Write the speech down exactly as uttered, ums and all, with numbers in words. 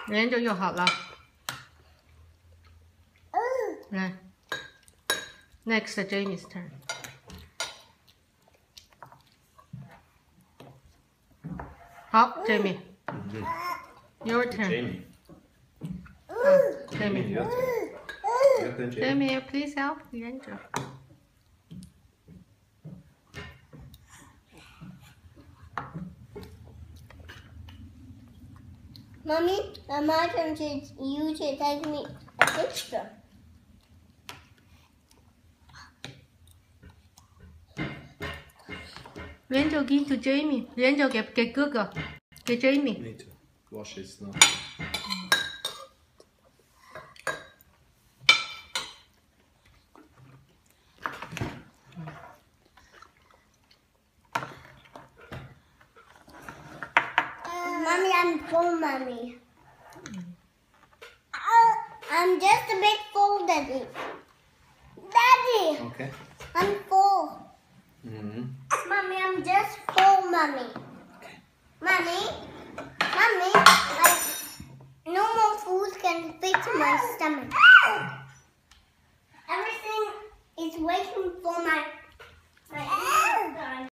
连着就好了。来 ，next Jamie's turn。好 ，Jamie，your turn。 Jamie. Jamie, your turn. Your turn, Jamie. Jamie, please help 连着。 Mommy, uh, my turn to you to take me a picture. Jamie, 连着给 to Jamie， 连着给给哥哥，给 Jamie。 Need to wash his nose. Mommy, I'm full, Mommy. Uh, I'm just a bit full, Daddy. Daddy, Okay. I'm full. Mm-hmm. Mommy, I'm just full, Mommy. Mommy, Mommy, I, no more food can fit my stomach. Everything is waiting for my